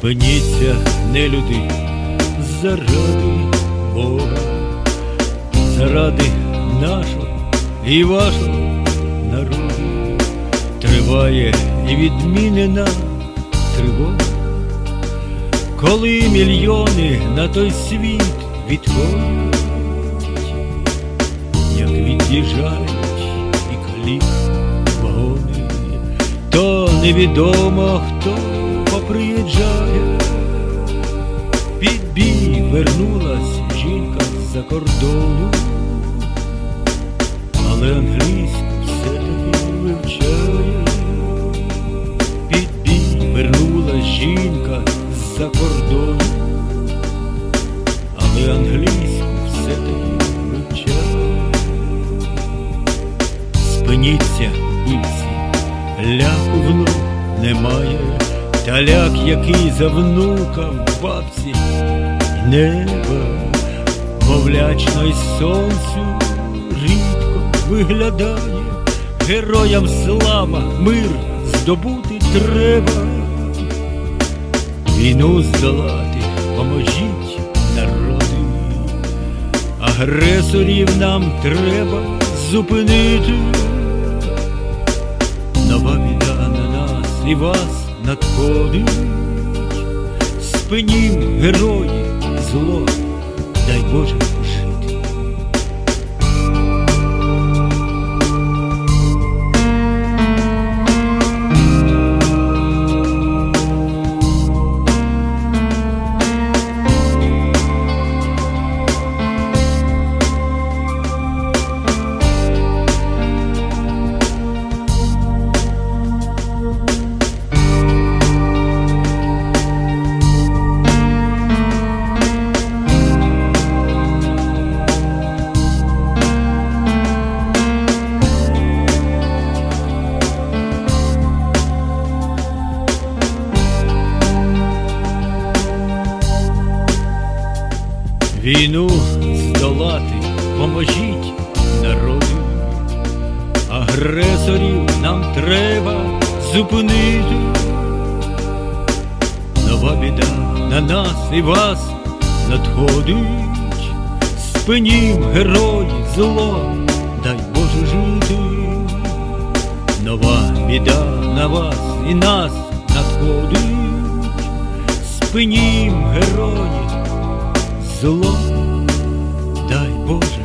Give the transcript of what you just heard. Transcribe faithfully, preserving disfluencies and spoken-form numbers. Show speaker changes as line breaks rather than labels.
Спиніться, нелюди, заради Бога, заради нашого і вашого народу. Триває і відмінена тривога, коли мільйони на той світ відходять, як від'їжджають і калік вагони, то невідомо хто поприїжджає. Під бій вернулась жінка з-за кордону, але англійську все-таки вивчає. Під бій вернулась жінка з-за кордону, але англійську все-таки вивчає. Спиніться, бійці, ляку в ног немає, та ляк, який за внука в бабці неба, мовлячно й сонцю рідко виглядає. Героям слава, мир здобути треба, війну здолати поможіть, народи, агресорів нам треба зупинити. Нова біда на нас і вас надходить, спинім, герої, зло, дай Боже жити. Війну здолати поможіть, народу, агресорів нам треба зупинити. Нова біда на нас і вас надходить, спинім, герої, зло, дай Боже жити. Нова біда на вас і нас надходить, спинім, герої, зло, дай Боже